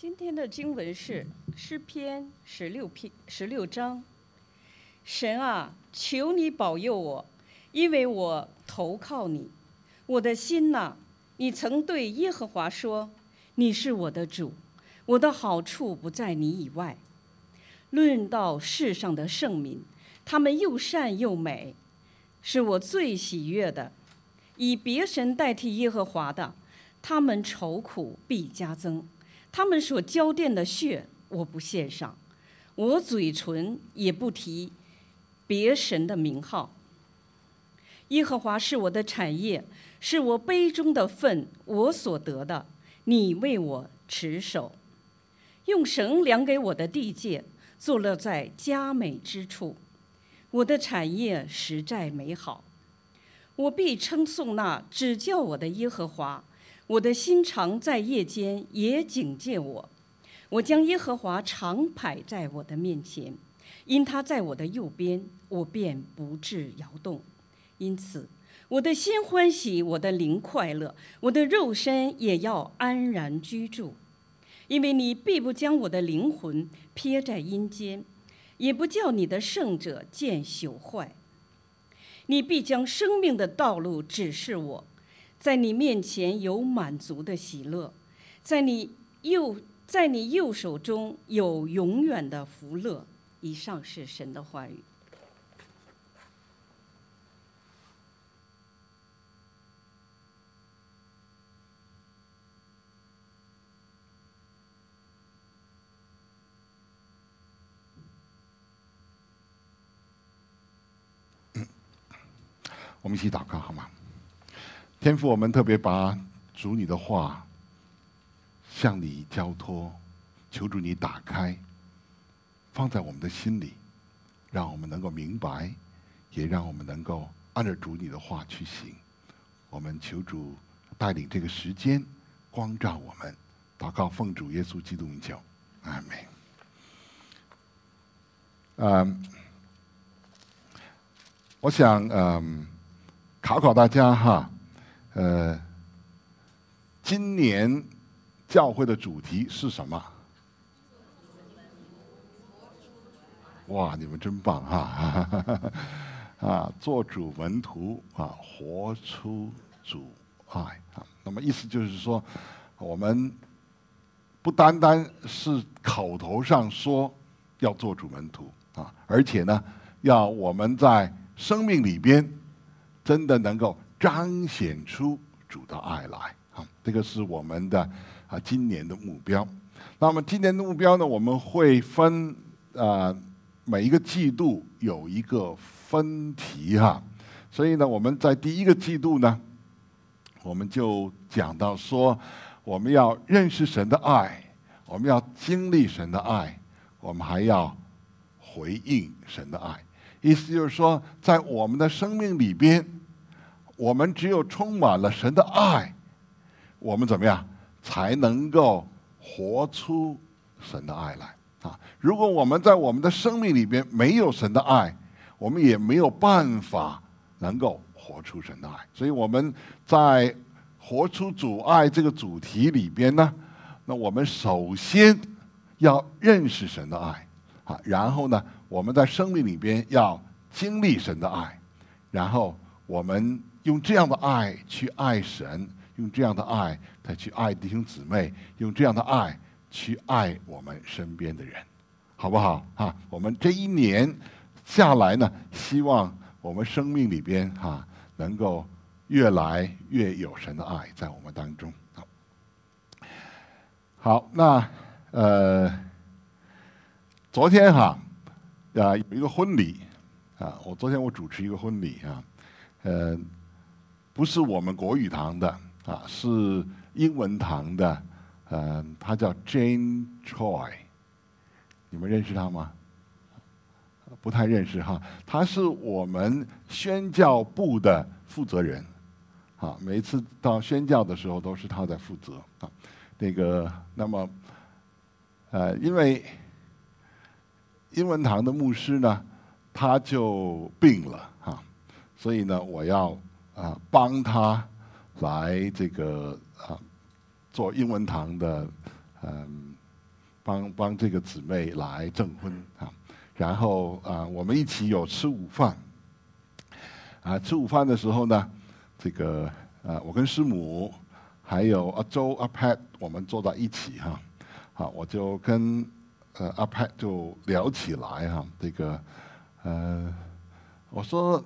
今天的经文是诗篇16章。神啊，求你保佑我，因为我投靠你。我的心哪，你曾对耶和华说：你是我的主，我的好处不在你以外。论到世上的圣民，他们又善又美，是我最喜悦的。以别神代替耶和华的，他们愁苦必加增。他们所浇奠的血，我不献上，我嘴唇也不提别神的名号。耶和华是我的产业，是我杯中的分，我所得的，你为我持守。用绳量给我的地界，坐落在佳美之处。我的产业实在美好，我必称颂那指教我的耶和华。我的心常在夜间也警戒我，我将耶和华常摆在我的面前，因他在我的右边，我便不致摇动。因此，我的心欢喜，我的灵快乐，我的肉身也要安然居住。因为你必不将我的灵魂撇在阴间，也不叫你的圣者见朽坏。你必将生命的道路指示我，在你面前有满足的喜乐，在你右手中有永远的福乐。以上是神的话语。 我们一起祷告好吗？天父，我们特别把主你的话向你交托，求主你打开，放在我们的心里，让我们能够明白，也让我们能够按照主你的话去行。我们求主带领这个时间，光照我们。祷告奉主耶稣基督名求，阿们。我想考大家哈。今年教会的主题是什么？哇，你们真棒哈！做主门徒啊，活出主爱啊。那么意思就是说，我们不单单是口头上说要做主门徒啊，而且呢，要我们在生命里边真的能够彰显出主的爱来啊！这个是我们的今年的目标。那么今年的目标呢，我们会分每一个季度有一个分题哈。所以呢，我们在第一个季度呢，我们就讲到说，我们要认识神的爱，我们要经历神的爱，我们还要回应神的爱。意思就是说，在我们的生命里边，我们只有充满了神的爱，我们怎么样才能够活出神的爱来啊？如果我们在我们的生命里边没有神的爱，我们也没有办法能够活出神的爱。所以我们在活出主爱这个主题里边呢，那我们首先要认识神的爱啊，然后呢，我们在生命里边要经历神的爱，然后我们用这样的爱去爱神，用这样的爱再去爱弟兄姊妹，用这样的爱去爱我们身边的人，好不好啊？我们这一年下来呢，希望我们生命里边能够越来越有神的爱在我们当中。好，那昨天有一个婚礼昨天我主持一个婚礼不是我们国语堂的是英文堂的，他叫 Jane Choi， 你们认识他吗？不太认识哈，他是我们宣教部的负责人每一次到宣教的时候都是他在负责那么因为英文堂的牧师呢，他就病了所以呢，我要帮他来做英文堂的帮这个姊妹来证婚啊。然后我们一起有吃午饭。吃午饭的时候呢，这个我跟师母还有阿周阿 Pat 我们坐在一起哈。我就跟阿 Pat 就聊起来哈。这个我说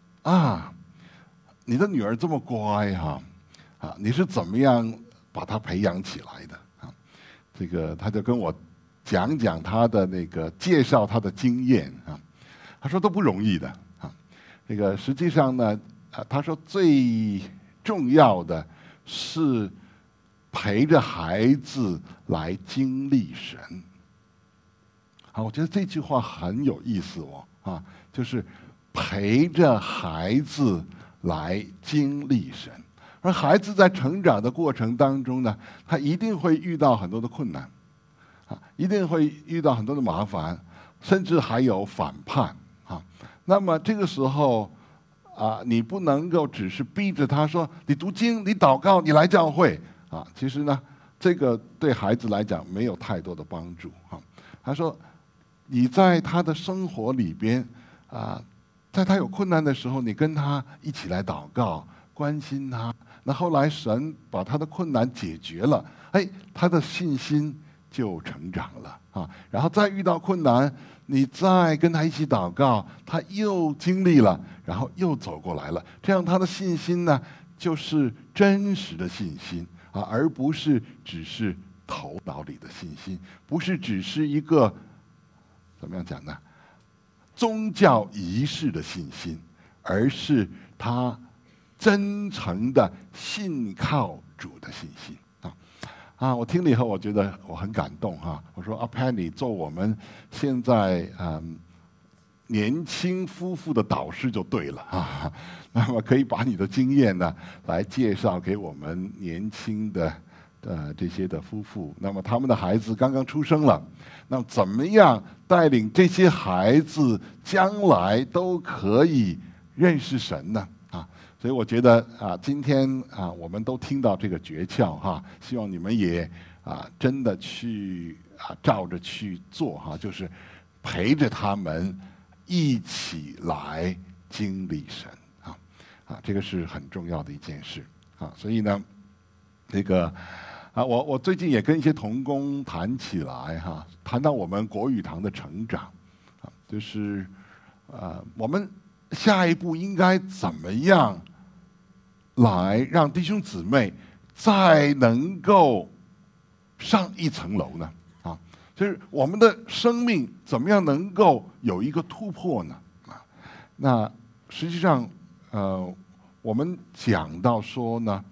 你的女儿这么乖哈，你是怎么样把她培养起来的啊？这个他就跟我讲他的那个介绍他的经验啊。他说都不容易的啊。这个实际上呢，他说最重要的是陪着孩子来经历神。我觉得这句话很有意思就是陪着孩子来经历神。而孩子在成长的过程当中呢，他一定会遇到很多的困难，一定会遇到很多的麻烦，甚至还有反叛那么这个时候你不能够只是逼着他说你读经、你祷告、你来教会其实呢，这个对孩子来讲没有太多的帮助他说，你在他的生活里边在他有困难的时候，你跟他一起来祷告，关心他。那后来神把他的困难解决了，他的信心就成长了然后再遇到困难，你再跟他一起祷告，他又经历了，然后又走过来了。这样他的信心呢，就是真实的信心而不是只是头脑里的信心，不是只是一个怎么样讲呢？宗教仪式的信心，而是他真诚的信靠主的信心我听了以后，我觉得我很感动我说阿 Penny 做我们现在年轻夫妇的导师就对了那么可以把你的经验呢来介绍给我们年轻的这些的夫妇。那么他们的孩子刚刚出生了，那么怎么样带领这些孩子将来都可以认识神呢所以我觉得今天我们都听到这个诀窍希望你们也真的去照着去做就是陪着他们一起来经历神这个是很重要的一件事所以呢，这个我最近也跟一些同工谈起来谈到我们国语堂的成长就是我们下一步应该怎么样来让弟兄姊妹再能够上一层楼呢就是我们的生命怎么样能够有一个突破呢那实际上我们讲到说呢，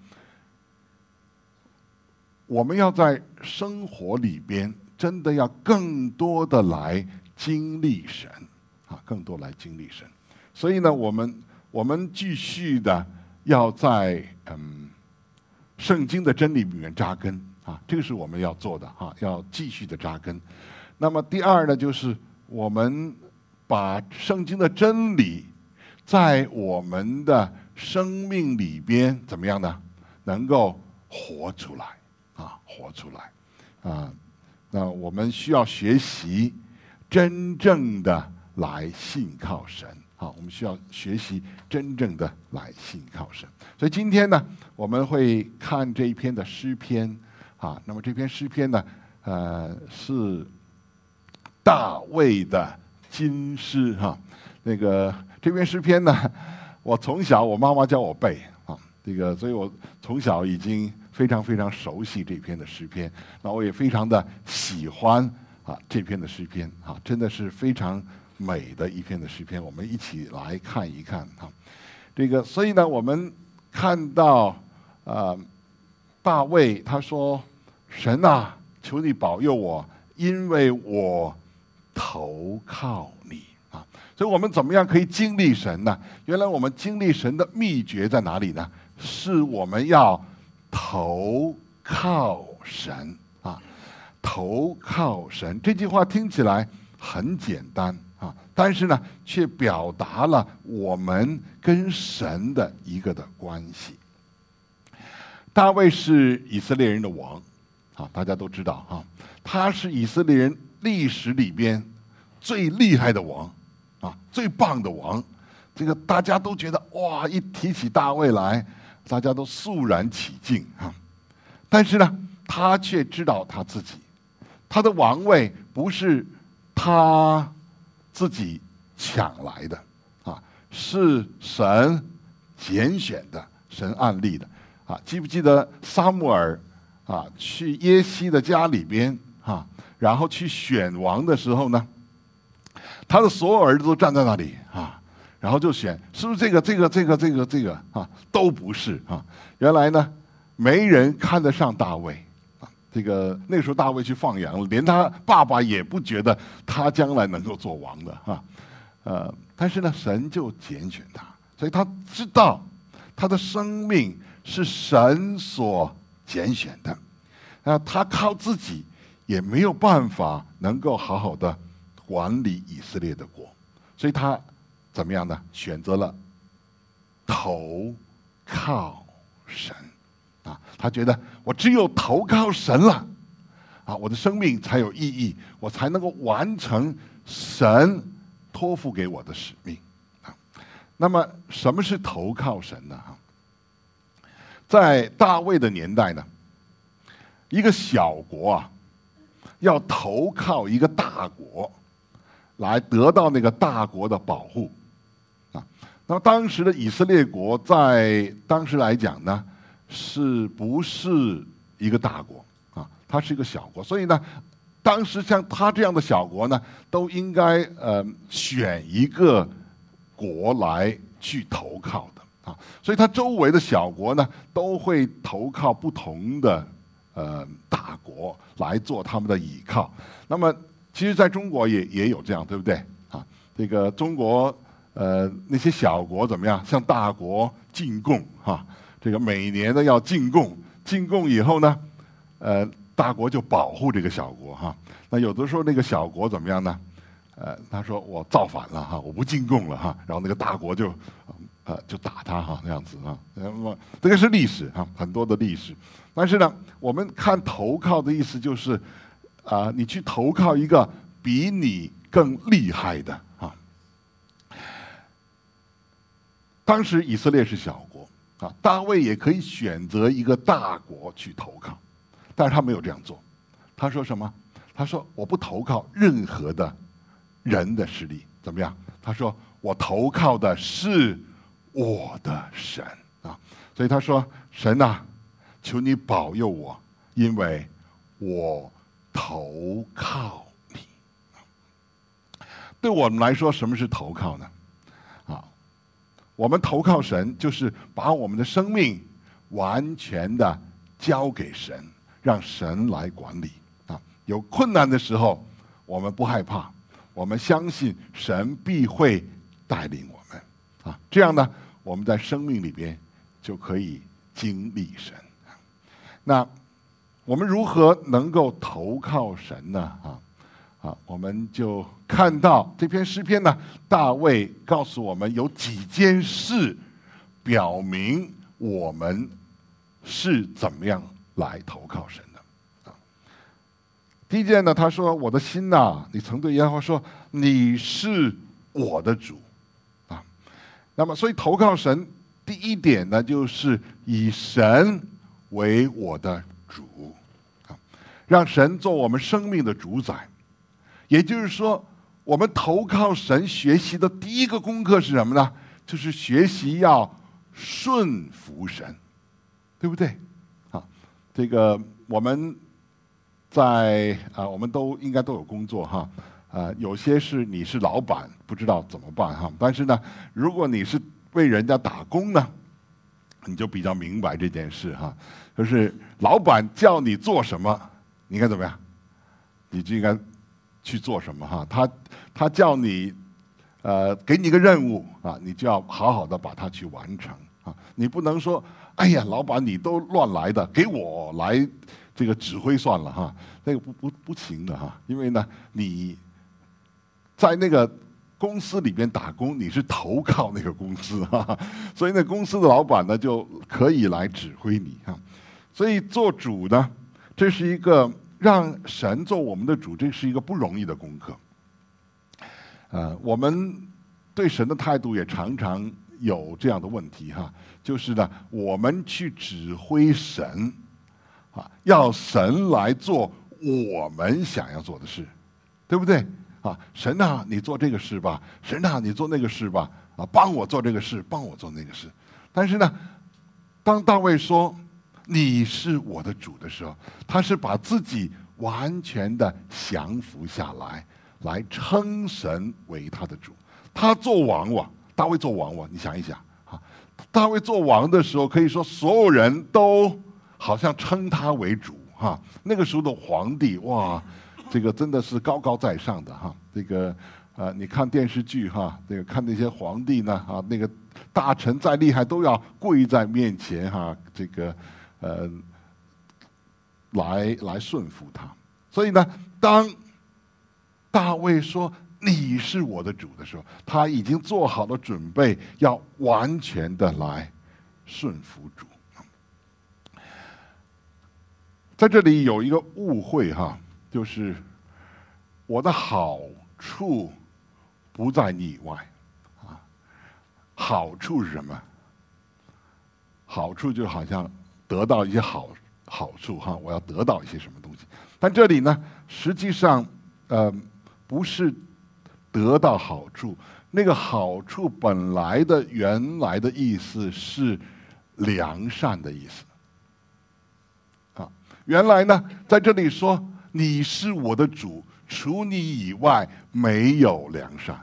我们要在生活里边真的要更多的来经历神更多来经历神。所以呢，我们继续的要在圣经的真理里面扎根这个是我们要做的要继续的扎根。那么第二呢，就是我们把圣经的真理在我们的生命里边怎么样呢？能够活出来活出来那我们需要学习真正的来信靠神我们需要学习真正的来信靠神。所以今天呢，我们会看这一篇的诗篇那么这篇诗篇呢是大卫的金诗那个这篇诗篇呢，我从小我妈妈教我背这个，所以我从小已经非常非常熟悉这篇的诗篇。那我也非常的喜欢这篇的诗篇真的是非常美的一篇的诗篇。我们一起来看一看这个，所以呢，我们看到大卫他说：“神求你保佑我，因为我投靠你所以我们怎么样可以经历神呢？原来我们经历神的秘诀在哪里呢？是我们要投靠神投靠神。这句话听起来很简单但是呢，却表达了我们跟神的一个的关系。大卫是以色列人的王啊，大家都知道哈，他是以色列人历史里边最厉害的王，啊，最棒的王。这个大家都觉得哇，一提起大卫来，大家都肃然起敬啊。但是呢，他却知道他自己，他的王位不是他自己抢来的啊，是神拣选的，神按立的啊。记不记得撒母耳啊去耶西的家里边啊，然后去选王的时候呢，他的所有儿子都站在那里啊。然后就选，是不是这个啊？都不是啊！原来呢，没人看得上大卫啊。那个时候大卫去放羊了，连他爸爸也不觉得他将来能够做王的啊。但是呢，神就拣选他，所以他知道他的生命是神所拣选的。他靠自己也没有办法能够好好的管理以色列的国，所以他怎么样呢？选择了投靠神啊！他觉得我只有投靠神了啊，我的生命才有意义，我才能够完成神托付给我的使命啊。那么，什么是投靠神呢？哈，在大卫的年代呢，一个小国啊，要投靠一个大国，来得到那个大国的保护。那么当时的以色列国在当时来讲呢，是不是一个大国啊？它是一个小国，所以呢，当时像他这样的小国呢，都应该选一个国来去投靠的啊。所以他周围的小国呢，都会投靠不同的大国来做他们的倚靠。那么其实在中国也有这样，对不对啊？这个中国。那些小国怎么样？向大国进贡哈，这个每年呢要进贡，进贡以后呢，大国就保护这个小国哈。那有的时候那个小国怎么样呢？他说我造反了哈，我不进贡了哈，然后那个大国就打他哈，那样子啊。那么这个是历史啊，很多的历史。但是呢，我们看投靠的意思就是你去投靠一个比你更厉害的。当时以色列是小国啊，大卫也可以选择一个大国去投靠，但是他没有这样做。他说什么？他说我不投靠任何的人的势力，怎么样？他说我投靠的是我的神啊。所以他说神啊，求你保佑我，因为我投靠你。对我们来说，什么是投靠呢？我们投靠神，就是把我们的生命完全的交给神，让神来管理啊。有困难的时候，我们不害怕，我们相信神必会带领我们啊。这样呢，我们在生命里边就可以经历神。那我们如何能够投靠神呢？我们就看到这篇诗篇呢，大卫告诉我们有几件事，表明我们是怎么样来投靠神的啊。第一件呢，他说：“我的心呐，你曾对耶和华说，你是我的主啊。”那么，所以投靠神第一点呢，就是以神为我的主啊，让神做我们生命的主宰。也就是说，我们投靠神学习的第一个功课是什么呢？就是学习要顺服神，对不对？这个我们在我们都应该都有工作哈，有些是你是老板，不知道怎么办哈。但是呢，如果你是为人家打工呢，你就比较明白这件事哈。就是老板叫你做什么，你应该怎么样？你就应该去做什么哈？他叫你，给你一个任务啊，你就要好好的把它去完成啊。你不能说，哎呀，老板你都乱来的，给我来这个指挥算了哈，那个不行的哈。因为呢，你在那个公司里边打工，你是投靠那个公司哈，所以那公司的老板呢就可以来指挥你哈。所以做主呢， 这是一个让神做我们的主，这是一个不容易的功课。我们对神的态度也常常有这样的问题哈，就是呢，我们去指挥神，要神来做我们想要做的事，对不对？神啊，你做这个事吧；神啊，你做那个事吧；帮我做这个事，帮我做那个事。但是呢，当大卫说你是我的主的时候，他是把自己完全的降服下来，来称神为他的主。他做王大卫做王你想一想大卫做王的时候，可以说所有人都好像称他为主那个时候的皇帝哇，这个真的是高高在上的这个你看电视剧这个看那些皇帝呢那个大臣再厉害都要跪在面前这个来顺服他。所以呢，当大卫说你是我的主的时候，他已经做好了准备，要完全的来顺服主。在这里有一个误会就是我的好处不在你以外好处是什么？好处就好像得到一些好处我要得到一些什么东西。但这里呢，实际上不是得到好处，那个好处本来的原来的意思是良善的意思原来呢，在这里说你是我的主，除你以外没有良善，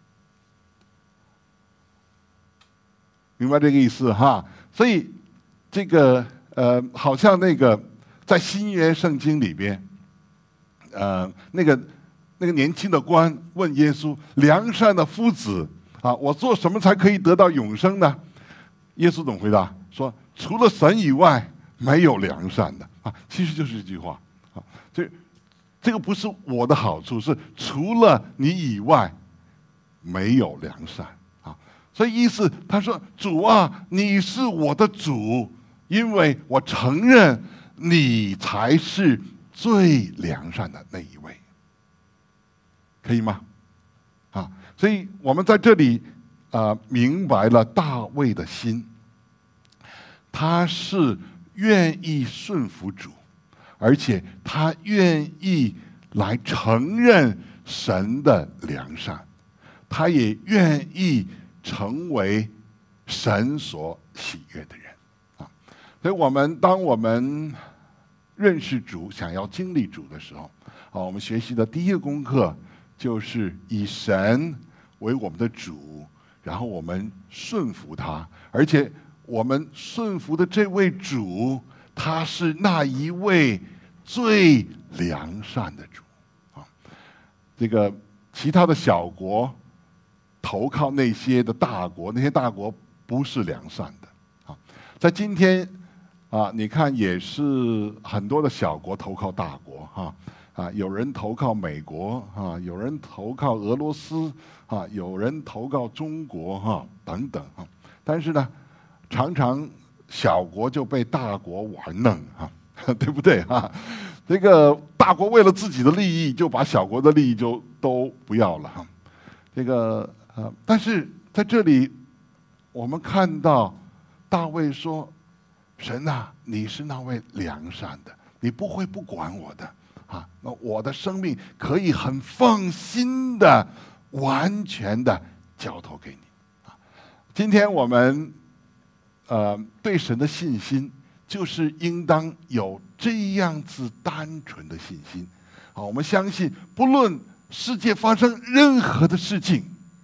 明白这个意思所以这个好像那个在新约圣经里边那个年轻的官问耶稣：“良善的夫子我做什么才可以得到永生呢？”耶稣怎么回答？说：“除了神以外，没有良善的。”其实就是这句话这个不是我的好处，是除了你以外，没有良善所以意思他说：“主啊，你是我的主，因为我承认你才是最良善的那一位。”可以吗？所以我们在这里明白了大卫的心，他是愿意顺服主，而且他愿意来承认神的良善，他也愿意成为神所喜悦的人所以当我们认识主，想要经历主的时候我们学习的第一个功课就是以神为我们的主，然后我们顺服他，而且我们顺服的这位主，他是那一位最良善的主这个其他的小国投靠那些的大国，那些大国不是良善的在今天你看也是很多的小国投靠大国有人投靠美国有人投靠俄罗斯有人投靠中国等等但是呢，常常小国就被大国玩弄对不对这个大国为了自己的利益，就把小国的利益就都不要了这个但是在这里我们看到大卫说：“神啊，你是那位良善的，你不会不管我的那我的生命可以很放心的、完全的交托给你今天我们对神的信心，就是应当有这样子单纯的信心我们相信，不论世界发生任何的事情，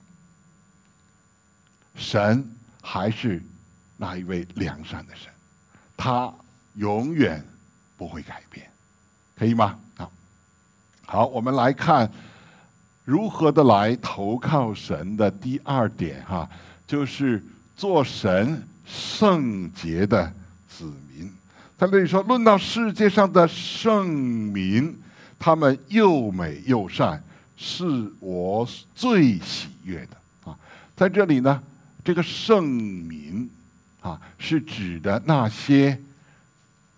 神还是那一位良善的神，他永远不会改变，可以吗？好，我们来看如何的来投靠神的第二点就是做神圣洁的子民。在这里说，论到世界上的圣民，他们又美又善，是我最喜悦的在这里呢，这个圣民是指的那些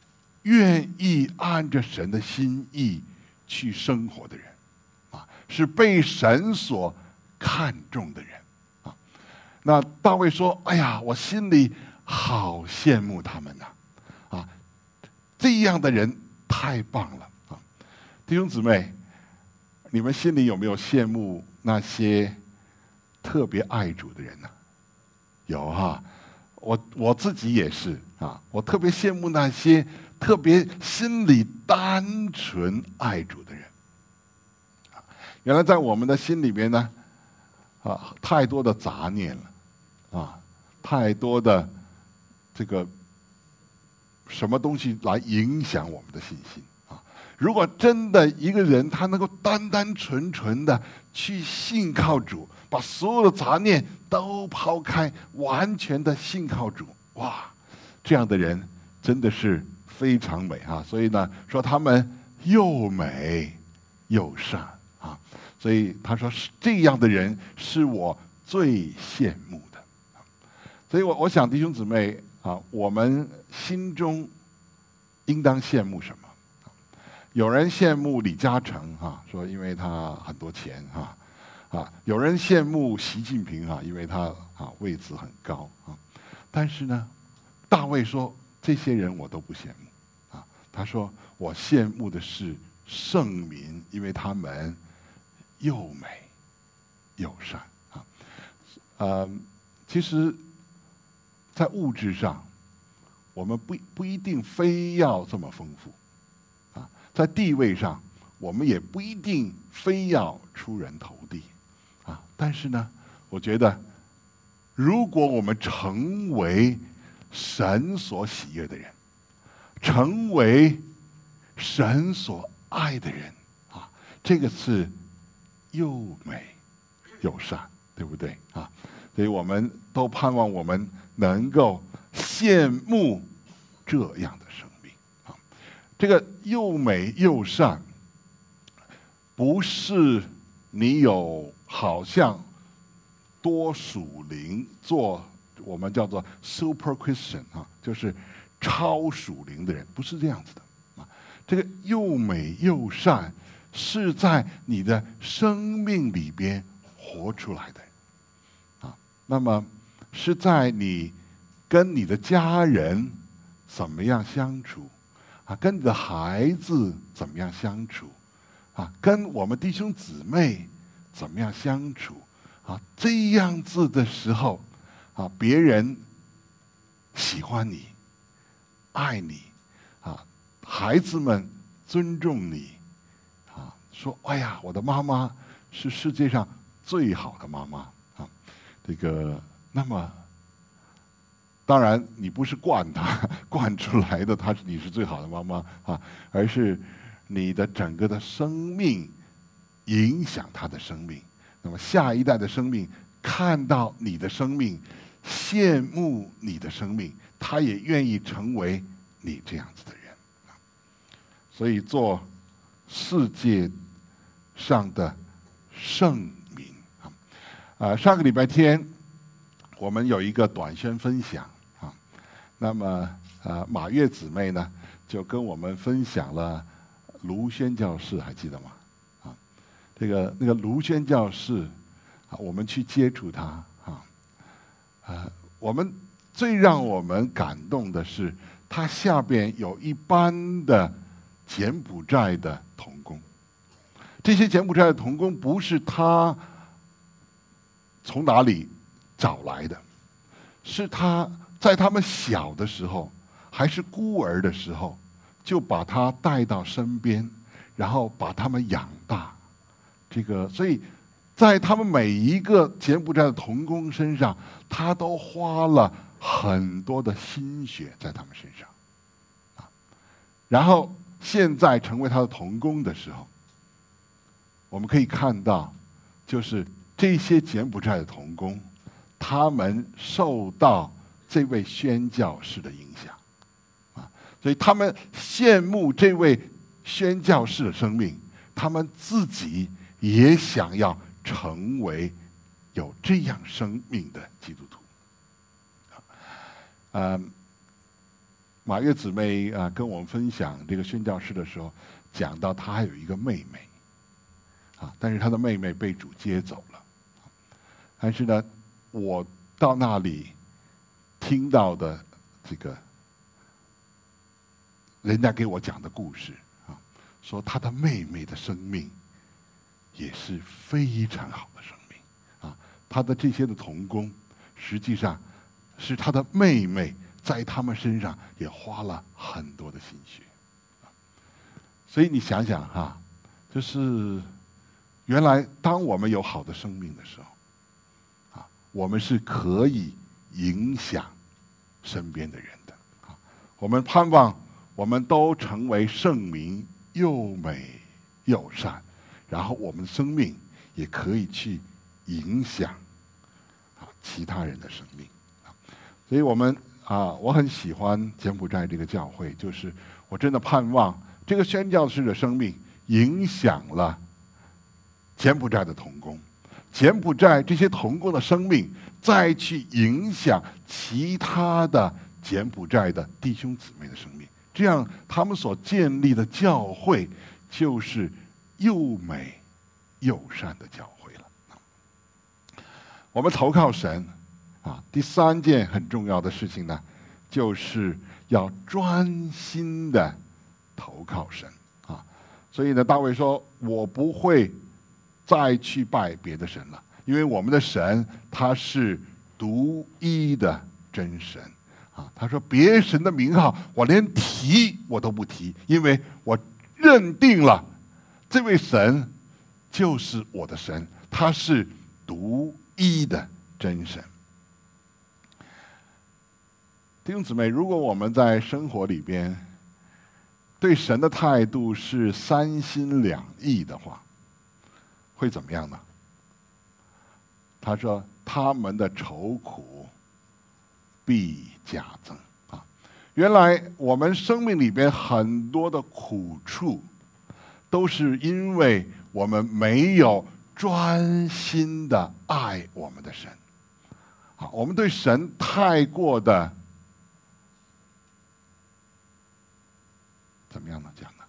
愿意按着神的心意去生活的人，是被神所看重的人，那大卫说：“哎呀，我心里好羡慕他们呐，这样的人太棒了啊！”弟兄姊妹，你们心里有没有羡慕那些特别爱主的人呢？有哈，我自己也是啊，我特别羡慕那些特别心里单纯爱主的人。原来在我们的心里面呢，太多的杂念了，太多的这个什么东西来影响我们的信心啊！如果真的一个人他能够单单纯纯的去信靠主，把所有的杂念都抛开，完全的信靠主，哇，这样的人真的是非常美啊！所以呢，说他们又美又善啊，所以他说这样的人是我最羡慕的。所以我想弟兄姊妹啊，我们心中应当羡慕什么？有人羡慕李嘉诚说因为他很多钱有人羡慕习近平因为他位置很高但是呢，大卫说这些人我都不羡慕他说我羡慕的是圣民，因为他们又美又善其实，在物质上，我们不一定非要这么丰富在地位上，我们也不一定非要出人头地但是呢，我觉得，如果我们成为神所喜悦的人，成为神所爱的人这个是又美又善，对不对所以我们都盼望我们能够羡慕这样的生命这个又美又善，不是你有好像多属灵，做我们叫做 super Christian 就是超属灵的人，不是这样子的这个又美又善是在你的生命里边活出来的那么是在你跟你的家人怎么样相处跟你的孩子怎么样相处跟我们弟兄姊妹怎么样相处这样子的时候别人喜欢你爱你孩子们尊重你说哎呀，我的妈妈是世界上最好的妈妈这个那么当然你不是惯他惯出来的你是最好的妈妈而是你的整个的生命影响他的生命，那么下一代的生命看到你的生命，羡慕你的生命，他也愿意成为你这样子的人所以做世界上的圣民上个礼拜天我们有一个短宣分享那么马月姊妹呢就跟我们分享了卢宣教士，还记得吗那个卢宣教士我们去接触他我们最让我们感动的是他下边有一班的柬埔寨的同工，这些柬埔寨的同工不是他从哪里找来的，是他在他们小的时候还是孤儿的时候就把他带到身边，然后把他们养大所以在他们每一个柬埔寨的同工身上，他都花了很多的心血在他们身上然后现在成为他的同工的时候，我们可以看到就是这些柬埔寨的同工，他们受到这位宣教士的影响所以他们羡慕这位宣教士的生命，他们自己也想要成为有这样生命的基督徒马月姊妹跟我们分享这个宣教士的时候，讲到她还有一个妹妹，但是她的妹妹被主接走了。但是呢，我到那里听到的这个人家给我讲的故事说她的妹妹的生命也是非常好的生命她的这些的同工，实际上是她的妹妹在他们身上也花了很多的心血。所以你想想就是原来当我们有好的生命的时候我们是可以影响身边的人的我们盼望我们都成为圣民，又美又善，然后我们的生命也可以去影响其他人的生命所以我们我很喜欢柬埔寨这个教会，就是我真的盼望这个宣教士的生命影响了柬埔寨的同工，柬埔寨这些同工的生命再去影响其他的柬埔寨的弟兄姊妹的生命，这样他们所建立的教会就是又美又善的教会了。我们投靠神第三件很重要的事情呢，就是要专心的投靠神所以呢，大卫说：“我不会再去拜别的神了，因为我们的神他是独一的真神他说：“别神的名号，我连提我都不提，因为我认定了这位神就是我的神，他是独一的真神。”弟兄姊妹，如果我们在生活里边对神的态度是三心两意的话，会怎么样呢？他说：“他们的愁苦必加增。”原来我们生命里边很多的苦处，都是因为我们没有专心的爱我们的神我们对神太过的怎么样呢？讲呢？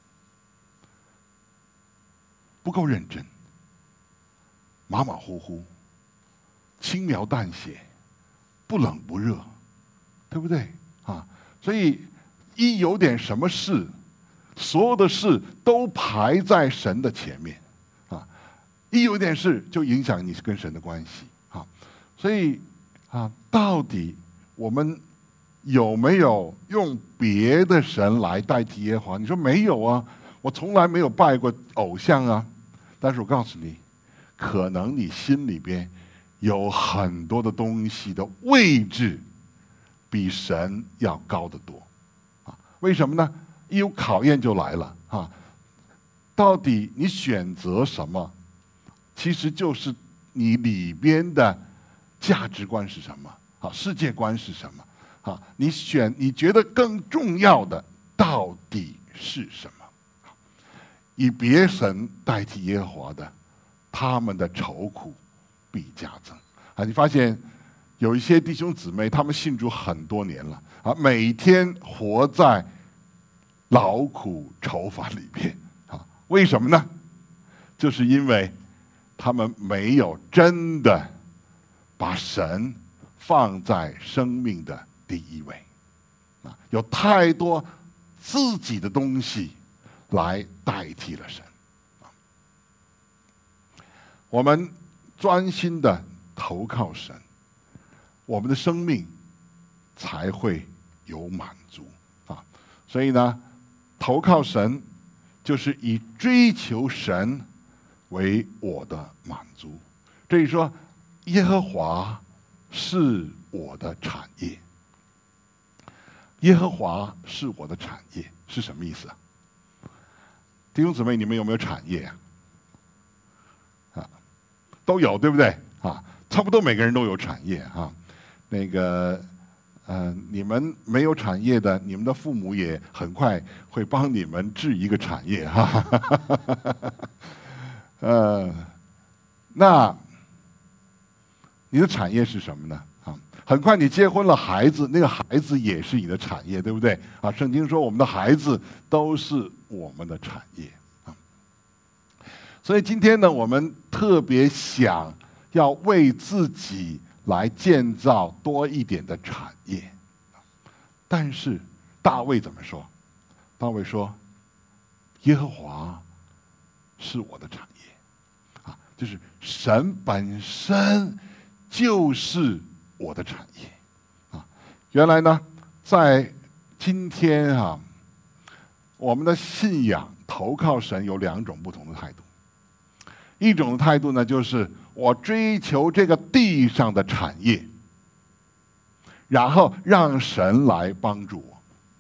不够认真，马马虎虎，轻描淡写，不冷不热，对不对所以一有点什么事，所有的事都排在神的前面一有点事就影响你跟神的关系所以到底我们有没有用别的神来代替耶和华？你说没有我从来没有拜过偶像但是我告诉你，可能你心里边有很多的东西的位置比神要高得多为什么呢？一有考验就来了到底你选择什么，其实就是你里边的价值观是什么世界观是什么你觉得更重要的到底是什么？以别神代替耶和华的，他们的愁苦必加增你发现有一些弟兄姊妹，他们信主很多年了每天活在劳苦愁烦里边为什么呢？就是因为他们没有真的把神放在生命的第一位有太多自己的东西来代替了神我们专心的投靠神，我们的生命才会有满足所以呢，投靠神就是以追求神为我的满足。这里说耶和华是我的产业，耶和华是我的产业是什么意思弟兄姊妹，你们有没有产业都有，对不对差不多每个人都有产业那个你们没有产业的，你们的父母也很快会帮你们置一个产业那你的产业是什么呢很快你结婚了，孩子，那个孩子也是你的产业，对不对？啊，圣经说我们的孩子都是我们的产业啊。所以今天呢，我们特别想要为自己来建造多一点的产业。但是大卫怎么说？大卫说：“耶和华是我的产业。”啊，就是神本身就是我的产业。啊，原来呢，在今天啊，我们的信仰投靠神有两种不同的态度。一种态度呢，就是我追求这个地上的产业，然后让神来帮助我。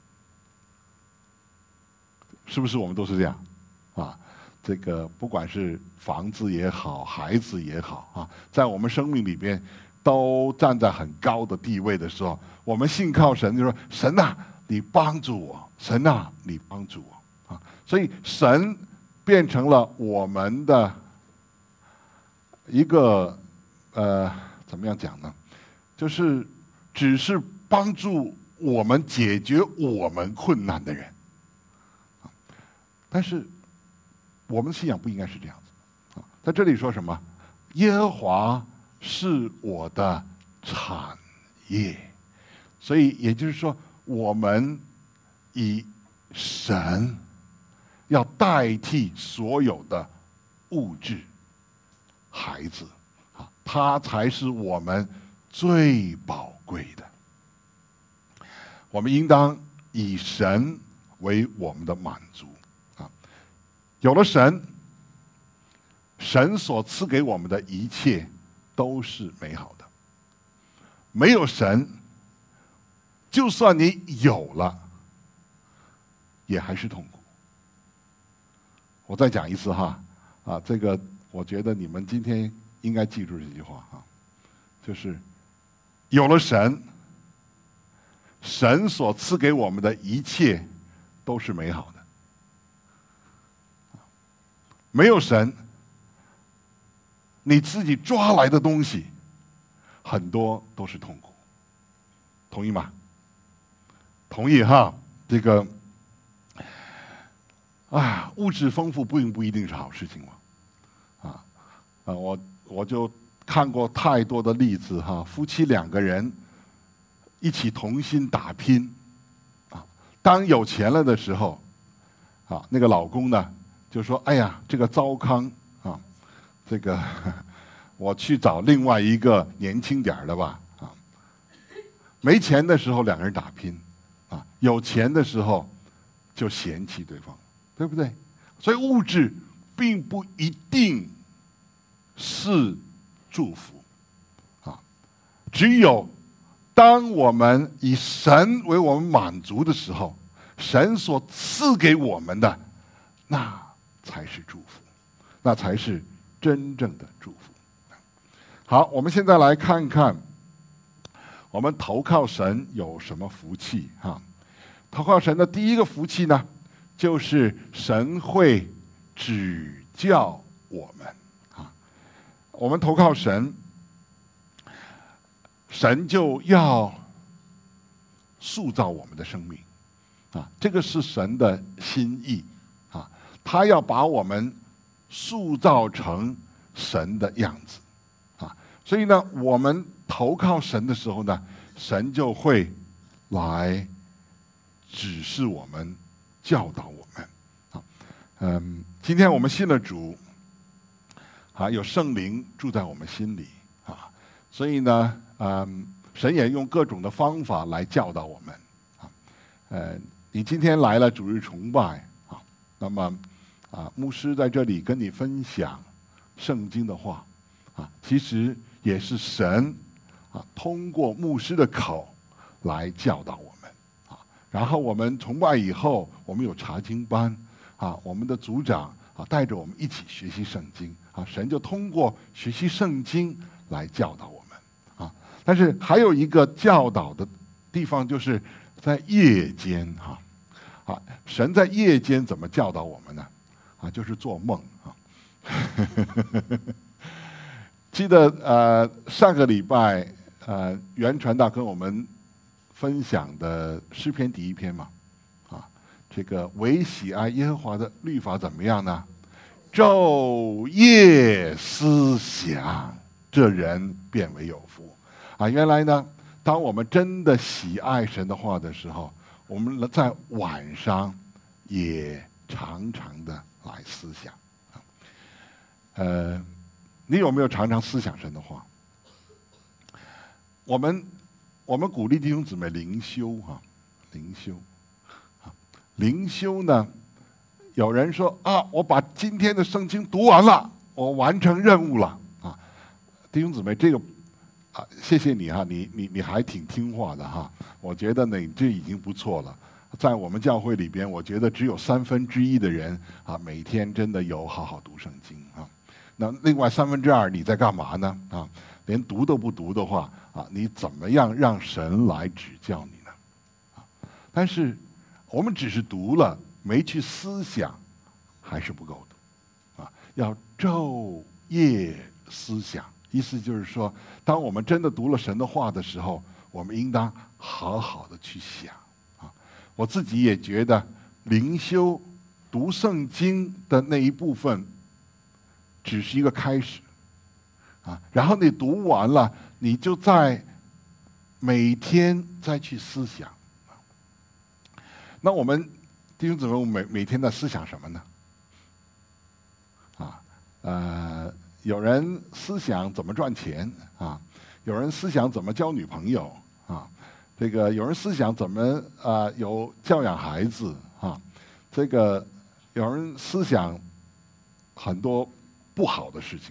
是不是我们都是这样？啊，这个不管是房子也好，孩子也好啊，在我们生命里边都站在很高的地位的时候，我们信靠神，就说神啊，你帮助我，神啊，你帮助我啊。所以神变成了我们的一个怎么样讲呢？就是只是帮助我们解决我们困难的人。但是我们的信仰不应该是这样子啊！在这里说什么？耶和华是我的产业，所以也就是说，我们以神要代替所有的物质、孩子啊，他才是我们最宝贵的。我们应当以神为我们的满足。有了神，神所赐给我们的一切都是美好的。没有神，就算你有了，也还是痛苦。我再讲一次哈，啊，这个我觉得你们今天应该记住这句话啊，就是有了神，神所赐给我们的一切都是美好的。没有神，你自己抓来的东西，很多都是痛苦。同意吗？同意哈。这个啊，物质丰富并不一定是好事情嘛。我就看过太多的例子哈，夫妻两个人一起同心打拼，啊，当有钱了的时候，啊，那个老公呢，就说：“哎呀，这个糟糠啊，这个我去找另外一个年轻点儿的吧。”啊，没钱的时候两个人打拼，啊，有钱的时候就嫌弃对方，对不对？所以物质并不一定是祝福，啊，只有当我们以神为我们满足的时候，神所赐给我们的那才是祝福，那才是真正的祝福。好，我们现在来看看，我们投靠神有什么福气哈？投靠神的第一个福气呢，就是神会指教我们啊。我们投靠神，神就要塑造我们的生命啊，这个是神的心意啊。他要把我们塑造成神的样子，啊，所以呢，我们投靠神的时候呢，神就会来指示我们、教导我们，啊，今天我们信了主，啊，有圣灵住在我们心里，啊，所以呢，神也用各种的方法来教导我们，啊，你今天来了主日崇拜，啊，那么。牧师在这里跟你分享圣经的话，啊，其实也是神通过牧师的口来教导我们，啊，然后我们崇拜以后，我们有查经班，啊，我们的组长带着我们一起学习圣经，啊，神就通过学习圣经来教导我们，啊，但是还有一个教导的地方，就是在夜间，神在夜间怎么教导我们呢？就是做梦啊！记得上个礼拜袁传道跟我们分享的诗篇第1篇嘛，这个唯喜爱耶和华的律法怎么样呢？昼夜思想，这人便为有福。原来呢，当我们真的喜爱神的话的时候，我们在晚上也常常的来思想。你有没有常常思想神的话？我们鼓励弟兄姊妹灵修灵修呢，有人说我把今天的圣经读完了，我完成任务了弟兄姊妹，这个谢谢你你还挺听话的我觉得呢，你这已经不错了。在我们教会里边，我觉得只有1/3的人每天真的有好好读圣经那另外2/3你在干嘛呢连读都不读的话你怎么样让神来指教你呢但是我们只是读了，没去思想，还是不够的要昼夜思想。意思就是说，当我们真的读了神的话的时候，我们应当好好的去想我自己也觉得灵修读圣经的那一部分只是一个开始然后你读完了，你就在每天再去思想那我们弟兄姊妹，我们每天在思想什么呢有人思想怎么赚钱有人思想怎么交女朋友这个有人思想怎么有教养孩子这个有人思想很多不好的事情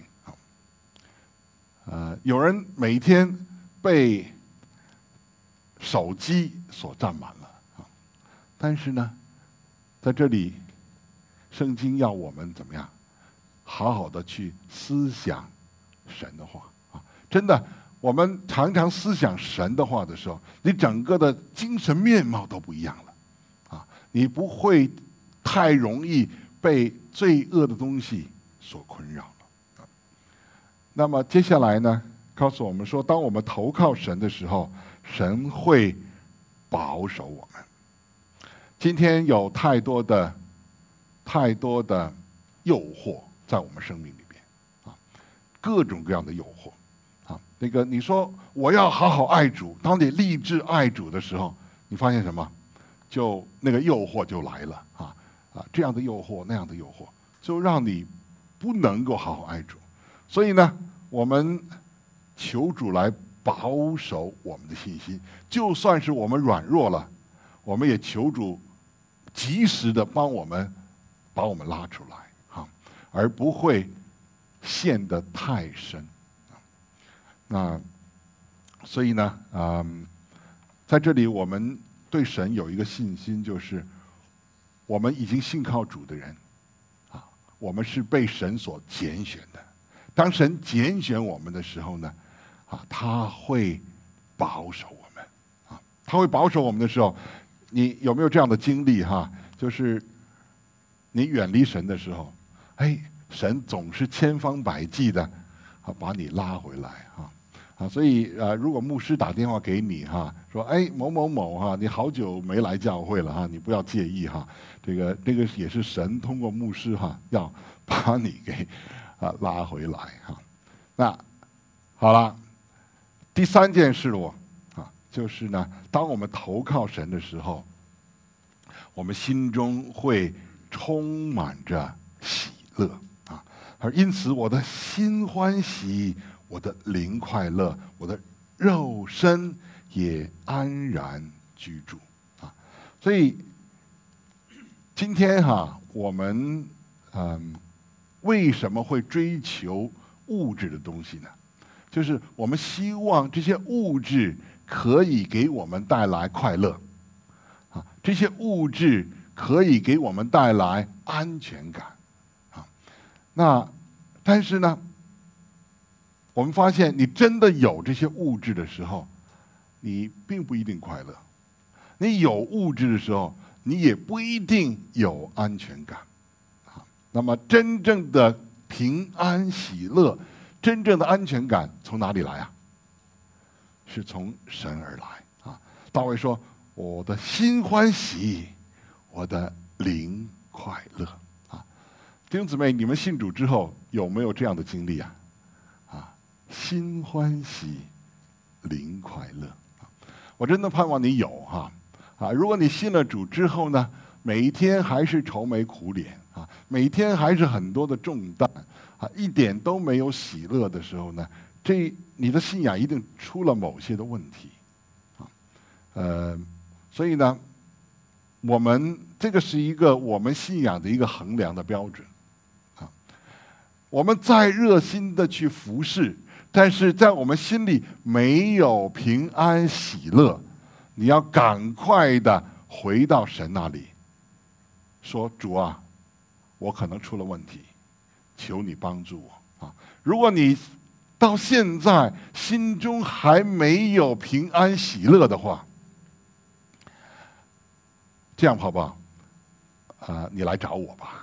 有人每天被手机所占满了但是呢，在这里，圣经要我们怎么样，好好的去思想神的话真的，我们常常思想神的话的时候，你整个的精神面貌都不一样了你不会太容易被罪恶的东西所困扰了那么接下来呢，告诉我们说，当我们投靠神的时候，神会保守我们。今天有太多的诱惑在我们生命里边各种各样的诱惑那个你说我要好好爱主，当你立志爱主的时候，你发现什么？就那个诱惑就来了这样的诱惑那样的诱惑，就让你不能够好好爱主。所以呢，我们求主来保守我们的信心，就算是我们软弱了，我们也求主及时的帮我们把我们拉出来而不会陷得太深那所以呢在这里我们对神有一个信心，就是我们已经信靠主的人我们是被神所拣选的。当神拣选我们的时候呢他会保守我们他会保守我们的时候，你有没有这样的经历就是你远离神的时候，神总是千方百计的把你拉回来所以如果牧师打电话给你说某某某你好久没来教会了你不要介意这个也是神通过牧师要把你给拉回来那好了，第3件事就是呢，当我们投靠神的时候，我们心中会充满着喜乐而因此我的心欢喜，我的灵快乐，我的肉身也安然居住所以今天我们为什么会追求物质的东西呢？就是我们希望这些物质可以给我们带来快乐这些物质可以给我们带来安全感但是呢，我们发现你真的有这些物质的时候，你并不一定快乐。你有物质的时候，你也不一定有安全感那么真正的平安喜乐，真正的安全感从哪里来是从神而来啊。大卫说：“我的心欢喜，我的灵快乐。”啊，弟兄姊妹，你们信主之后有没有这样的经历啊？啊，心欢喜，灵快乐啊！我真的盼望你有哈啊！如果你信了主之后呢，每一天还是愁眉苦脸啊，每一天还是很多的重担啊，一点都没有喜乐的时候呢，你的信仰一定出了某些的问题啊。所以呢，这个是一个我们信仰的一个衡量的标准啊。我们再热心的去服侍，但是在我们心里没有平安喜乐，你要赶快的回到神那里，说：“主啊，我可能出了问题，求你帮助我啊！”如果你到现在心中还没有平安喜乐的话，这样好不好？你来找我吧，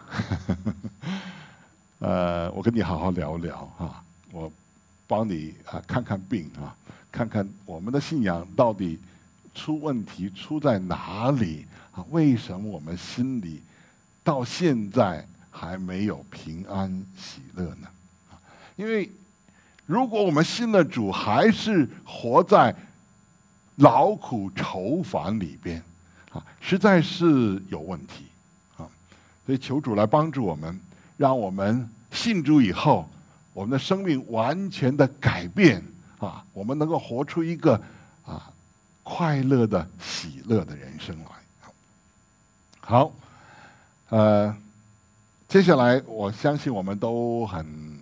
我跟你好好聊聊啊，我帮你看看病啊，看看我们的信仰到底出问题出在哪里啊？为什么我们心里到现在还没有平安喜乐呢？因为如果我们信了主，还是活在劳苦愁烦里边啊，实在是有问题啊。所以求主来帮助我们，让我们信主以后，我们的生命完全的改变啊，我们能够活出一个快乐的喜乐的人生来。好，接下来我相信我们都很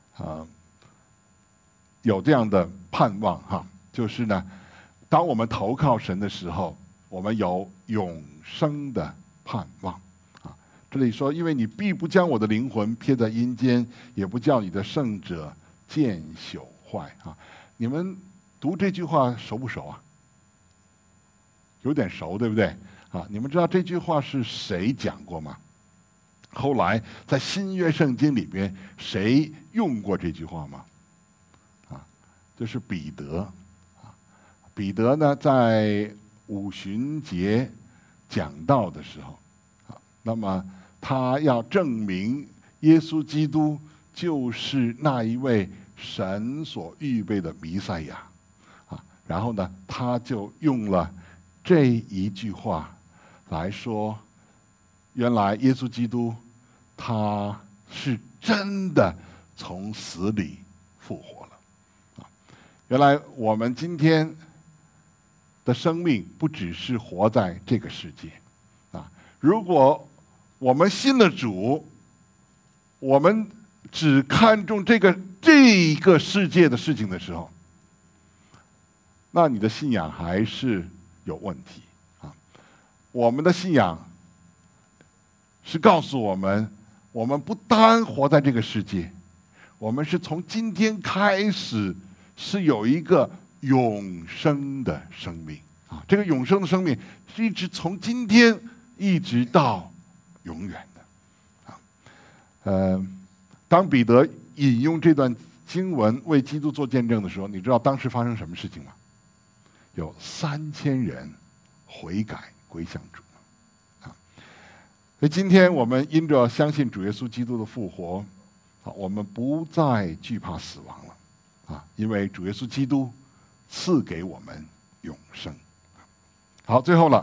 有这样的盼望哈，就是呢，当我们投靠神的时候，我们有永生的盼望啊。这里说，因为你必不将我的灵魂撇在阴间，也不叫你的圣者见朽坏啊。你们读这句话熟不熟啊？有点熟，对不对？啊，你们知道这句话是谁讲过吗？后来在新约圣经里边，谁用过这句话吗？就是彼得啊。彼得呢，在五旬节讲道的时候啊，那么他要证明耶稣基督就是那一位神所预备的弥赛亚啊，然后呢，他就用了这一句话来说，原来耶稣基督他是真的从死里复活了啊！原来我们今天的生命不只是活在这个世界啊！如果我们信了主，我们只看重这个世界的事情的时候，那你的信仰还是有问题啊！我们的信仰是告诉我们，我们不单活在这个世界，我们是从今天开始是有一个永生的生命啊！这个永生的生命是一直从今天一直到永远的啊！当彼得引用这段经文为基督做见证的时候，你知道当时发生什么事情吗？有3000人悔改归向主啊！所以今天我们因着相信主耶稣基督的复活啊，我们不再惧怕死亡了啊，因为主耶稣基督赐给我们永生。好，最后了，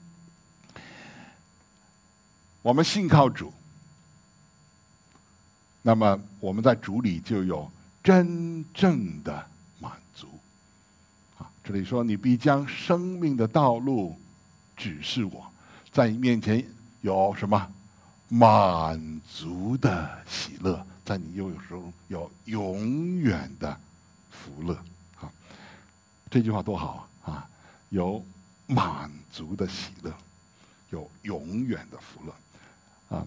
我们信靠主，那么我们在主里就有真正的满足啊！这里说，你必将生命的道路指示我，在你面前有什么满足的喜乐，在你右手有永远的福乐啊！这句话多好啊！有满足的喜乐，有永远的福乐啊！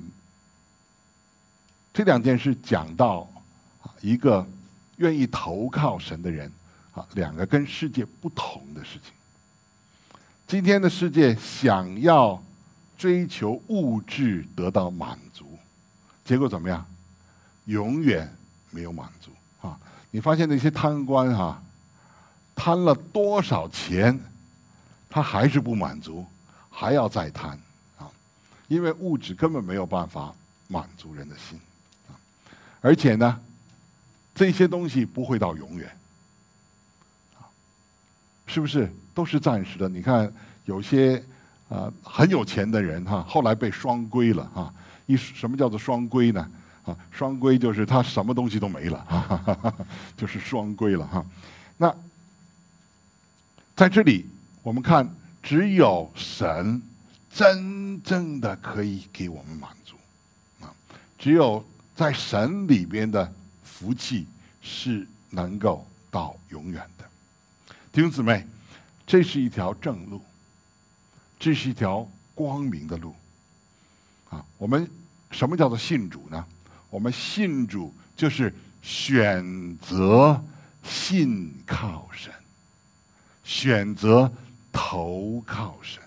这两件事讲到一个愿意投靠神的人啊，两个跟世界不同的事情。今天的世界想要追求物质得到满足，结果怎么样？永远没有满足啊！你发现那些贪官贪了多少钱，他还是不满足，还要再贪啊！因为物质根本没有办法满足人的心啊，而且呢，这些东西不会到永远啊，是不是？都是暂时的。你看有些很有钱的人哈，后来被双规了哈。什么叫做双规呢？啊，双规就是他什么东西都没了啊，就是双规了哈。那在这里，我们看，只有神真正的可以给我们满足，啊，只有在神里边的福气是能够到永远的。弟兄姊妹，这是一条正路，这是一条光明的路，啊，我们什么叫做信主呢？我们信主就是选择信靠神。选择投靠神，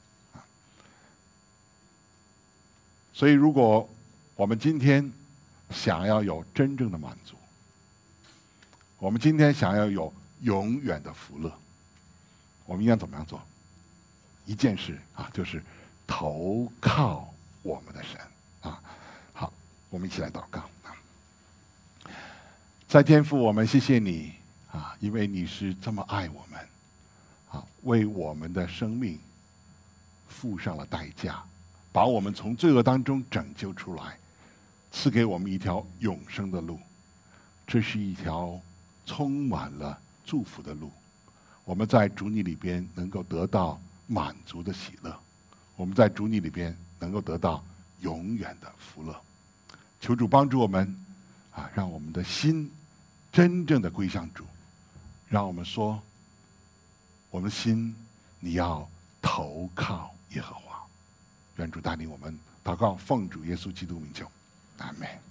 所以如果我们今天想要有真正的满足，我们今天想要有永远的福乐，我们应该怎么样做？一件事啊，就是投靠我们的神啊。好，我们一起来祷告啊。在天父，我们谢谢你啊，因为你是这么爱我们。啊，为我们的生命付上了代价，把我们从罪恶当中拯救出来，赐给我们一条永生的路。这是一条充满了祝福的路。我们在主你里边能够得到满足的喜乐，我们在主你里边能够得到永远的福乐。求主帮助我们啊，让我们的心真正的归向主，让我们说，我们的心，你要投靠耶和华。愿主带领我们祷告，奉主耶稣基督名求，阿们。